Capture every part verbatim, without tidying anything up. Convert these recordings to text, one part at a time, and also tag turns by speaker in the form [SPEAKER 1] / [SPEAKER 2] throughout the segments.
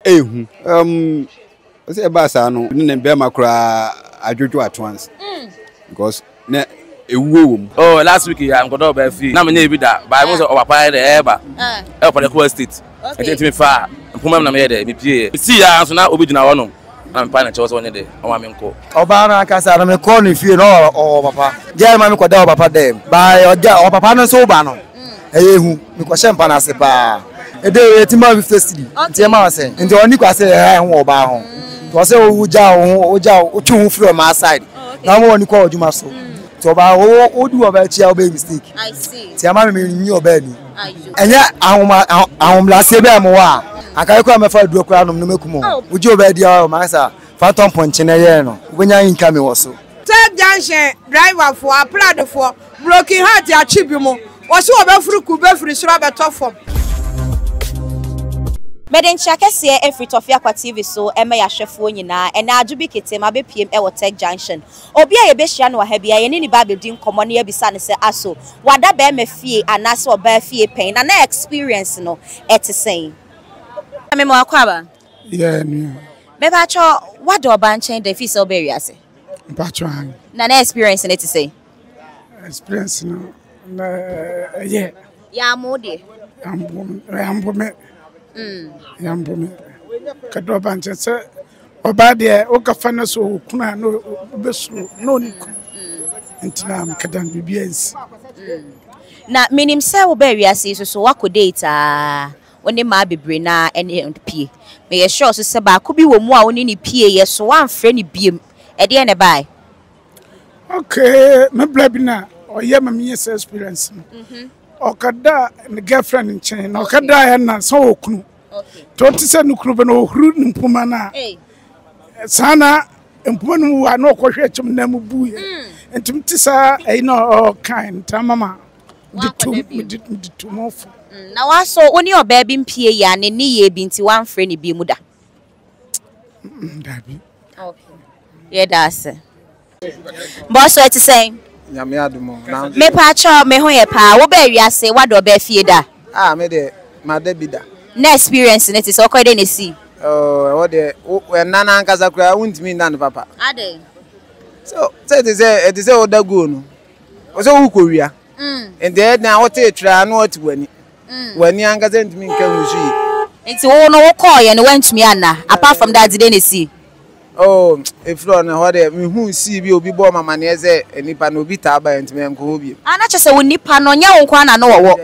[SPEAKER 1] ehu um say basa no ne be makura adwojo at once because na ewuo.
[SPEAKER 2] Oh, last week I'm going to be free. Na me na bi da, but I was over by the eba. Eh, for the Kwara state. I think me fa, mpoma na me there, me pie. See ya so na obi gina wo no. Na me pa na chewo so ne de, o ma me nko.
[SPEAKER 3] Oba na kasa na me call ni fie no o papa. Je ma me koda o papa dem. Ba o papa no so ba no. Eyehu, me ko shempa na se pa. E dey etima fifty cedi. Nti ma say. Nti oni kwa say eh ho oba ho. To say o ja o o ja o twu from my side. Na mo oni kwa oduma so. To ba o o du oba chia oba mistake.
[SPEAKER 4] I see.
[SPEAKER 3] Ti ama me nyi oba ni.
[SPEAKER 4] Ayo.
[SPEAKER 3] Enya ahoma ahomla se be mo wa. Akai kwa me fa du okura no no mekumo. Uji oba dia o ma sa phantom punch na ye no. Obonya yinka me wo so.
[SPEAKER 5] Third junction driver for applaud for broken heart ya chibi mo. Wo so oba furu ku be furu sura be to form.
[SPEAKER 4] Meden chakese every Tofiakwa T V so ema ya hwefo nyina ena adjubi kete ma be P M e wo Tech Junction obi a ye be hia no ha bia ye ni ba be din komo na ye bisa ne se aso wada be ma fie anase oba fie pen na na experience no etesen me mo akwaba
[SPEAKER 6] yeah ni
[SPEAKER 4] me ba cho wada oba nchen de fi so be wiase
[SPEAKER 6] ba cho han
[SPEAKER 4] na na experience ne etesen
[SPEAKER 6] experience no na yeah
[SPEAKER 4] ya mo de
[SPEAKER 6] ambo ambo me
[SPEAKER 4] Mm.
[SPEAKER 6] Yambumi. Kado banche se obade o kafa na so kuna no besu no niku. Ntina am kadan bibiensi.
[SPEAKER 4] Na minim se wo ba wiase so so wako data oni ma bebre na ene pie. Me ye sure so se ba ko bi wo mu a oni ni pie ye so wan frɛ ni biem. E de ne bai.
[SPEAKER 6] Okay, me blabi na o ye ma me experience. Mhm. Okada ne girlfriend nchen na okada ya na so okunu okay to ti se nukunu be no ohuru mpuma na eh sana mpuma no wa na okohwe chim na mu buye entim ti sa eh no kind ta mama ditu ditu mofu
[SPEAKER 4] na wa so oni oba bi mpie ya ne ni ye bi nti wan frɛ ne bi mu da
[SPEAKER 6] ndabi
[SPEAKER 4] okay ye da se boss what you saying
[SPEAKER 3] Nyame adumo na
[SPEAKER 4] me pa cho me ho ye pa wo ba wiase wado ba fie da
[SPEAKER 3] ah me de ma da bi da
[SPEAKER 4] na experience ne ti so ko de ne si
[SPEAKER 3] oh wo de we nana nkasa kura wuntimi nda ne papa
[SPEAKER 4] ade
[SPEAKER 3] so say they say it is o da go no o so wu ko wia mm and then na wo te tra na wo ti wani wani ankasa ntimi nka husu yi
[SPEAKER 4] nti wo no wo call ye no wantumi ana apart from that de ne si
[SPEAKER 3] oh if no na ho de me hu si bi obi bo mama na eze enipa na obi ta ba ntime enko obi
[SPEAKER 4] ana chese wo nipa no nya wo nkwa na no wo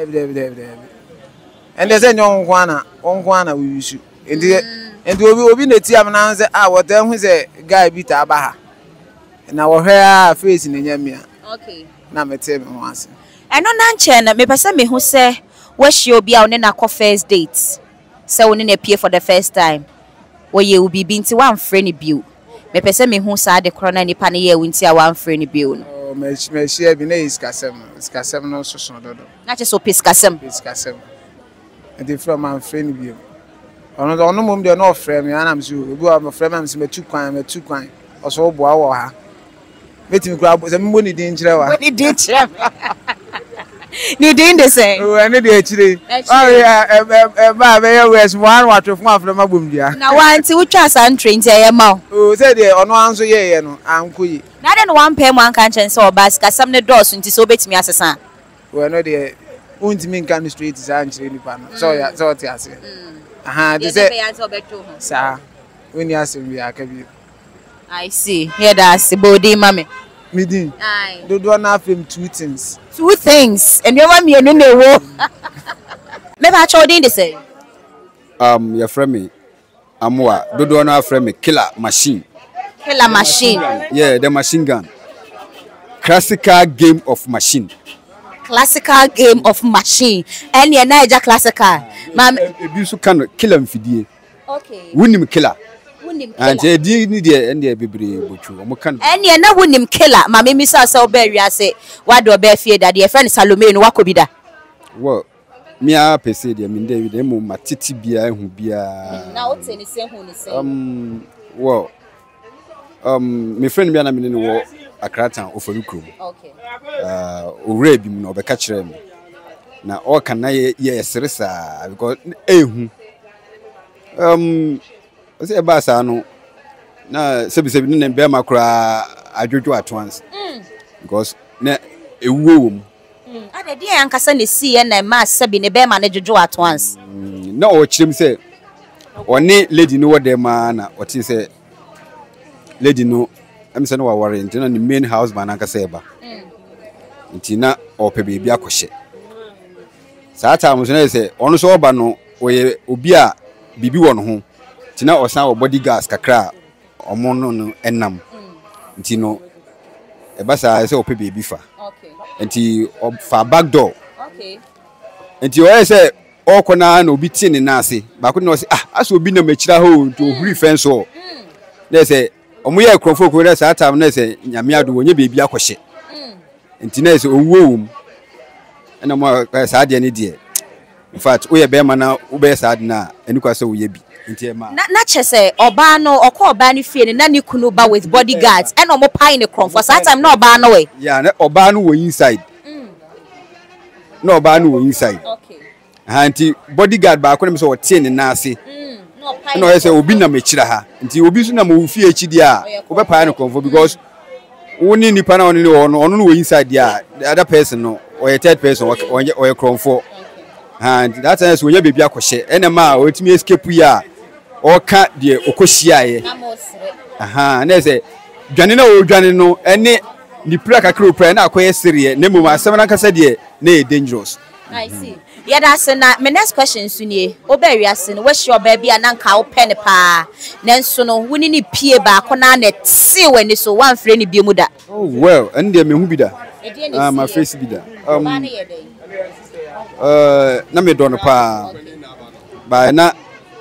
[SPEAKER 3] and they say nyon nkwa na nkwa na we issue and and obi obi na ti am na say ah what hu say guy bi ta ba ha na wo hwe a face na nya me
[SPEAKER 4] okay
[SPEAKER 3] na me te me ho ase
[SPEAKER 4] eno na nche na me pese me hu say we hye obi a wo ne na ko first date say wo ne na pie for the first time oye ubi binti wan frɛ ne bio me pese me hu sa de korona nipa ne ye wunti a wan frɛ ne bio no
[SPEAKER 3] oh me me share bi na iskasem iskasem no so so dodo
[SPEAKER 4] na che so piskasem
[SPEAKER 3] iskasem and the from man frɛ ne bio ono do ono mom de no frɛ me ana me so obi wa me frɛ me me tu kwan me tu kwan oso bo a wo ha metimi kura se me mo ni din kire wa
[SPEAKER 4] ni din kire ni din de say
[SPEAKER 3] oh ene de akire oh yeah e ba be ye wes one wato fun afre magbomdia
[SPEAKER 4] na wanti wutwa san train tie ye ma
[SPEAKER 3] oh say de ono anso ye ye no ankoyi
[SPEAKER 4] na de no one pay mo anka nchen say oba sika sam ne dose nti so betimi asesa
[SPEAKER 3] we no de untimi nka no street za nkire nipa no so ya so ti ase aha de say sa woni asem bi aka bi
[SPEAKER 4] I see here that body mame
[SPEAKER 3] midin aye do do na film two things
[SPEAKER 4] two things and you want me no no wo me ba cho din de say
[SPEAKER 1] um your friend me amwa do do na friend me killer machine
[SPEAKER 4] killer machine
[SPEAKER 1] yeah the machine gun classical game of machine
[SPEAKER 4] classical game of machine and you na classical mam
[SPEAKER 1] e bi so kan killer mfidie
[SPEAKER 4] okay
[SPEAKER 1] wunim killer
[SPEAKER 4] wunim
[SPEAKER 1] killer and di ni de and de bebre bochu o mo kan
[SPEAKER 4] and you na wunim killer ma me misa say oba wiase wado oba fie da de friend Salome no wakobi da
[SPEAKER 1] wo me a pese de me de de mo matiti bia ehu bia
[SPEAKER 4] na o te ni se hu ni se
[SPEAKER 1] um wo um me friend bia na me ni wo akratan oforukrom
[SPEAKER 4] okay
[SPEAKER 1] uh ore bi mu no obeka kire me na o kan na ye seresa because ehu Um, I say about Sano. Na sebi sebi ne be makura adwojo at once. Because na ewuo mu.
[SPEAKER 4] Mm. Ade dia yankasa ne sie na ma sebi ne be ma ne dwojo at once.
[SPEAKER 1] Na o chirem say oni lady no wode ma na o tin say lady no am say no wa worry ntina ne main house man anka say ba. Ntina o pe bebi akɔhye. Saa time so na say ono so oba no oye obi a bibi wɔ no ho. Ntina o san o bodyguards kakra omo no no enam. Nti no e ba sa say o pe bebi fa.
[SPEAKER 4] Okay.
[SPEAKER 1] Nti o fa back door.
[SPEAKER 4] Okay.
[SPEAKER 1] Nti o say o kona na obi tie ne na ase. Ba ko na o say ah aso obi na machira ho to huri fence o. Na say omo ye krofo ko na saa time na say nyame ado wonye bebi akɔhye. Nti na say owuo wom. Na mo saa de ne de. In fact, we be man na wo be saa de na eni kwa say wo ye bi. Nti ma
[SPEAKER 4] Na na chese oba no okọ oba ni fie ne na ni kunu ba with bodyguards and omo pie ne kron for that time na oba no we.
[SPEAKER 1] Yeah, na oba no wo inside. Mm. Na oba no wo inside.
[SPEAKER 4] Okay.
[SPEAKER 1] Anti bodyguard ba ko na so wo tie ne na ase. Mm. No pie. Na o say obi na machira ha. Nti obi so na mo fie echi dia wo be pie ne kron for because woni nipa na oni no ono no wo inside dia the other person no or a third person or or kron for. And that time so nya bebi akɔhye. Enema o timi escape ya. O ka de okohia ye aha na say dwane na o dwane no ene ni pra kakra o pra na akoye serie na mum asem na kasa de na e dangerous.
[SPEAKER 4] I see. Yeah, that's na my next question sunie oba wiase no we sure baby ananka wo pen pa nanso no woni ni pie ba ko na na ti wani so wan frɛ ni biemu da.
[SPEAKER 1] Oh well and there me hu bi da ah my face bi da um uh na me don pa ba na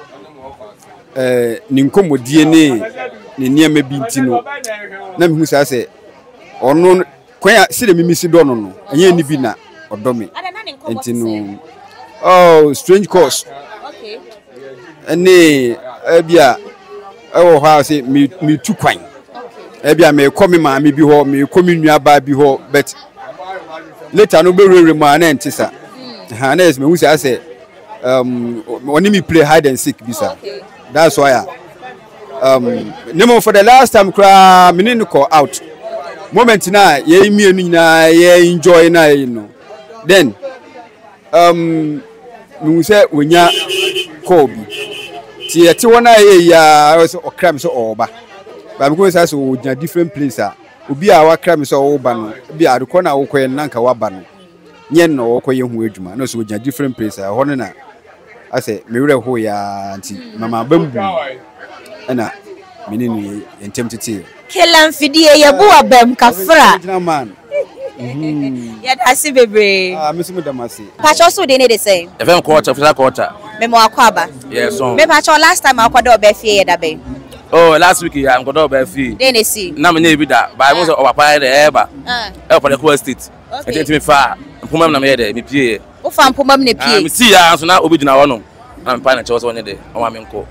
[SPEAKER 1] eh ninkomodie ne ne niam bi ntino na me hu sa se ono kwan se de mimisi do no no anya ni bi na odome ntino oh strange course okay ene ebia ewo ha se me me tu kwan ebia me komi ma me bi ho me komi nua ba bi ho but later no be rere ma na ntisa ha na me hu sa se um oni me play hide and seek bisa. That's why um nemo for the last time cry me need call out moment na ye mienu na ye enjoy na you know then um me say wonya call bi ti e ti wona ye ya so okram so oba ba me go say so wonya different place a obi a wa kram so oba no bi a ko na wo koye nanka wa ba no nye no wo koye hu adwuma no so wonya different place a ho na I say me were ho ya anti mama bambu na menini entemtete
[SPEAKER 4] Kelan fidie ye bu abam kafra
[SPEAKER 1] man
[SPEAKER 4] ya dasi bebre
[SPEAKER 1] ah me sumu damasi
[SPEAKER 4] pacho so de ne de say
[SPEAKER 2] e fem quarter fisa quarter
[SPEAKER 4] me mo akwaba
[SPEAKER 2] yes so
[SPEAKER 4] me pacho last time akwada oba fie ye da be
[SPEAKER 2] oh last week ya akwada oba fie
[SPEAKER 4] de ne si
[SPEAKER 2] na me na bi da ba mo so papa de eba ah e pale ko state e tenti me fa mpoma na me de me pie
[SPEAKER 4] o fa mpoma me pie
[SPEAKER 2] ah me si ya so na obi gina wo no na me pa na chewo so ne de o ma me nko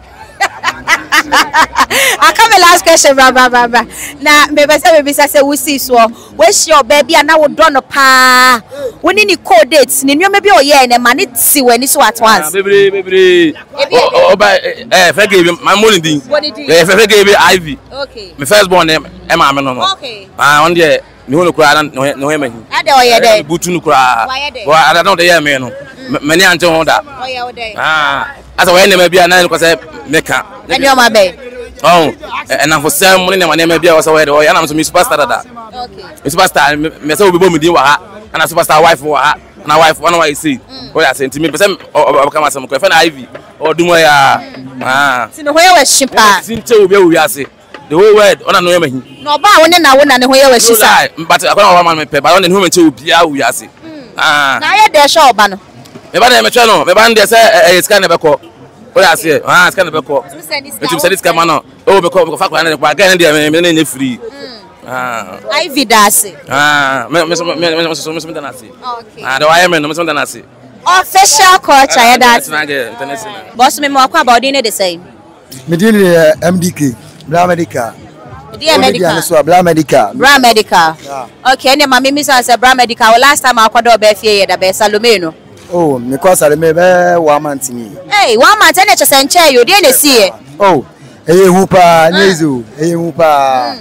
[SPEAKER 4] I come last question bra bra bra na me be say be say we see so we sure baby na wo do no pa woni ni code dates ni nyo me bi o ye na ma ne ti wani so at once
[SPEAKER 2] bebre bebre o ba eh fe give my money din eh fe fe give Ivy
[SPEAKER 4] okay
[SPEAKER 2] me first born e ma me no no
[SPEAKER 4] okay
[SPEAKER 2] ah on there ni ho no kura na no he ma hi
[SPEAKER 4] ade o ye dey
[SPEAKER 2] butu no kura wa ada no dey ye me no me ni ante ho da
[SPEAKER 4] o ye o dey
[SPEAKER 2] ah asa we ne ma bia na ko say meka
[SPEAKER 4] ani o ma be
[SPEAKER 2] oh and for some money na ma ne ma bia o say we dey o ya na so me superstar da
[SPEAKER 4] okay
[SPEAKER 2] me superstar me say obi bo me din wa ha ana superstar wife wa ha na wife one why say o ya say ntimi pese o ka ma sam ko fe na Ivy o dumo ya ah
[SPEAKER 4] ti no ho ye we shipa
[SPEAKER 2] ti nche obi awu ase the whole world ona no ye ma hi
[SPEAKER 4] no ba woni na wona ne ho ye we shisa
[SPEAKER 2] but akona wa ma me pe ba ona ne ho me nche obi awu ase ah
[SPEAKER 4] na ye de show ba no
[SPEAKER 2] me ba na me twa no me ba nde say e scan be ko o ya say ah scan be ko tu say this come no o be ko be ko fa kwa na kwa ga na me na free ah
[SPEAKER 4] Ivy dase
[SPEAKER 2] ah me me me me me so me so na say
[SPEAKER 4] okay
[SPEAKER 2] ah the why me no me so na say
[SPEAKER 4] official culture ya that
[SPEAKER 2] international
[SPEAKER 4] boss me mo akwa about dey the same
[SPEAKER 3] me dey M D K Bra Medical
[SPEAKER 4] dey medical
[SPEAKER 3] so Bra Medical
[SPEAKER 4] Bra Medical okay ne mama mi say Bra Medical last time akwada oba fie ye da be Salome no
[SPEAKER 3] Oh, because I remember one month me.
[SPEAKER 4] Hey, one month and just enjoy you didn't see it.
[SPEAKER 3] Oh, eh hupa nezu, eh hupa.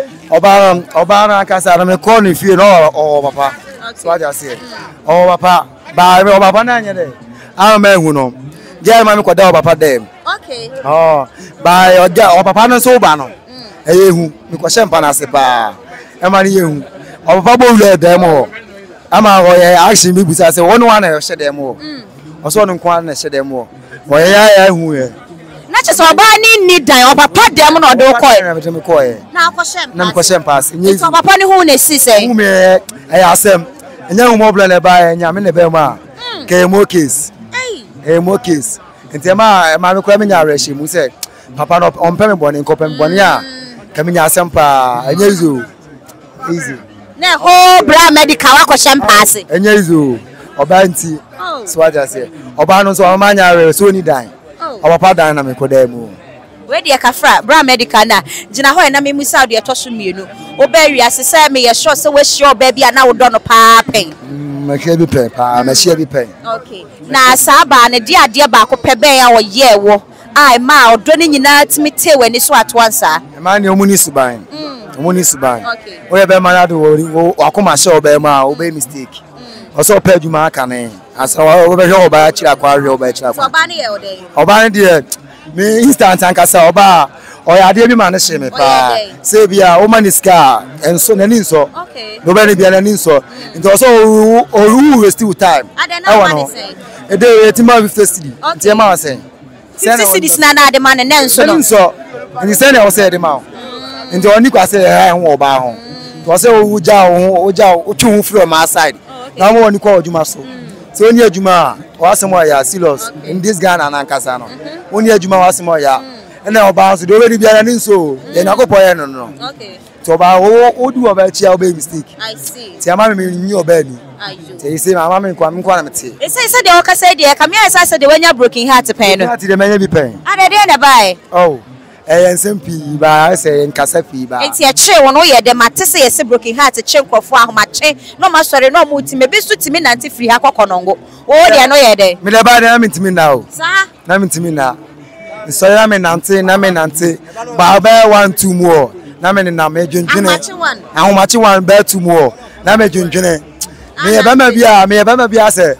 [SPEAKER 3] Oba oba na kasa na me call ni fie no oh papa. So I just say. Oh papa, ba me papa na nya de. Am ma hu no. Je ma me kwada papa dem.
[SPEAKER 4] Okay.
[SPEAKER 3] Oh, ba oja o papa no so ba no. Eh hu, me ko shempa na se pa. E ma ni hu. O papa bo ule dem o. Ama o ye action bi busa se wonu wana ye dem o. O so no kwa na she dem o. O ye ya hu ye.
[SPEAKER 4] Na che so ba ni ni dan o papa dem no do koy.
[SPEAKER 3] Na me koy.
[SPEAKER 4] Na ko shem.
[SPEAKER 3] Na me ko shem pass. Nyi.
[SPEAKER 4] So papa ni hu na si se.
[SPEAKER 3] Hu me eh asem. Enya hu mo bla le ba enya me ne be ma. Ke mo case. Eh mo case. Enti ma ma me ko me nya reshi mu se papa no on pe me boni ko pe me boni a. Ka me nya asem pa. Enya izo. Easy.
[SPEAKER 4] Na ho bra medical wa ko shem pass.
[SPEAKER 3] Enya izo. Oba nti. So what I say. Oba no so ma nya re so ni dan. Oba pa dan na me ko da mu.
[SPEAKER 4] We dey kafra bra medical na gina ho na me musa de to so mienu. Oba wi asese me ye sure se we sure ba bia na wo do no pa pen.
[SPEAKER 3] Ma hwe bi pen pa, ma hwe bi pen.
[SPEAKER 4] Okay. Na saba na dia dia ba ko pe ben ya wo ye wo. Ai ma odo ni nyina timi te wani so atwansa.
[SPEAKER 3] E ma ni omuni suban. Omuni suban.
[SPEAKER 4] Okay.
[SPEAKER 3] O ye be ma na do wo akoma hye oba ma o be mistake. O so pa adwuma aka ne. Asa o be hwe oba akira kwa hwe oba akira kwa.
[SPEAKER 4] So oba ni ye ode.
[SPEAKER 3] Oba ni de me instant ankasa oba o ya de bi ma ne hye me pa. Se bia o ma ni ska enso na ni nso.
[SPEAKER 4] Okay.
[SPEAKER 3] No be ni bia na ni nso. Nti so o ru waste time.
[SPEAKER 4] Ade na ma ni say.
[SPEAKER 3] E de e ti ma fifty cedi. Nti ma say.
[SPEAKER 4] fifty cedis na na de ma ne nso no.
[SPEAKER 3] Nso. Nti se na o say de ma. Nti oni kwa say eh ho oba ho. To say o ja o o ja o twu from my side. Na mo oni kwa odwuma so. So oni adwuma o asemo ya serious in this Ghana na nkasa no. Oni adwuma o asemo ya. Na oba so de we bia na nso. Ye na kopo ye no no.
[SPEAKER 4] Okay.
[SPEAKER 3] To ba o odu oba chia oba mistake.
[SPEAKER 4] I see.
[SPEAKER 3] Ti ama me nyi oba ni.
[SPEAKER 4] Ayo.
[SPEAKER 3] Ti say mama me kwa me kwa na mete.
[SPEAKER 4] E say say de o ka say de ka me say say de wanya broken heart pen no.
[SPEAKER 3] Heart de manya bi pen.
[SPEAKER 4] Ade de na bai.
[SPEAKER 3] Oh. Eh ensem ba say nkasa pi ba.
[SPEAKER 4] Enti e kire won o ye de mate say ye broken heart kire nkrofo ahomache no ma sori no mu ti me bi su ti me nante free ha kokonongo. Wo de no ye de.
[SPEAKER 3] Me le ba de na me ti me na o.
[SPEAKER 4] Sa.
[SPEAKER 3] Na me ti me na. So ya me nante na me nante. Ba ba one two more. Na me na me dwendwene.
[SPEAKER 4] Ahomache one.
[SPEAKER 3] Ahomache one ba two more. Na me dwendwene. Me ye ba ma bia, me ye ba ma bia say.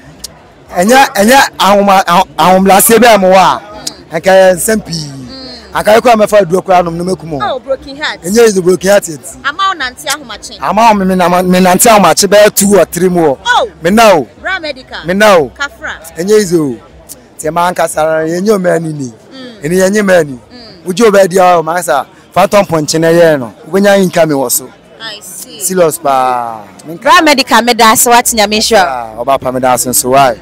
[SPEAKER 3] Enya enya ahoma ahomla se be mo wa. Aka ensem pi. Aka ko me fa duo kra no no mekumo.
[SPEAKER 4] Oh, broken heart.
[SPEAKER 3] Enya is the broken heart it.
[SPEAKER 4] Ama o nante ahomache.
[SPEAKER 3] Ama o me na me nante ahomache ba two or three more.
[SPEAKER 4] Oh.
[SPEAKER 3] Me now.
[SPEAKER 4] Bra medical.
[SPEAKER 3] Me now.
[SPEAKER 4] Kafra.
[SPEAKER 3] Enya is o. Ti ma anka sara yenyo mani ni. Eni yenye mani. Ujo ba dia o ma sa phantom punch na ye no. Ubenya inka me wo so.
[SPEAKER 4] I see.
[SPEAKER 3] Serious pa.
[SPEAKER 4] Bra medical me da so watinya me sure.
[SPEAKER 3] Ah, oba pa me da so why.